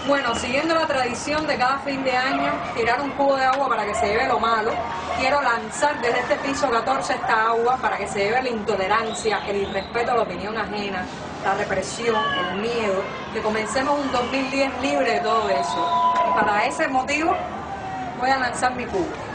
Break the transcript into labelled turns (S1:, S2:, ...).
S1: Bueno, siguiendo la tradición de cada fin de año, tirar un cubo de agua para que se lleve lo malo, quiero lanzar desde este piso 14 esta agua para que se lleve la intolerancia, el irrespeto a la opinión ajena, la represión, el miedo, que comencemos un 2010 libre de todo eso. Y para ese motivo voy a lanzar mi cubo.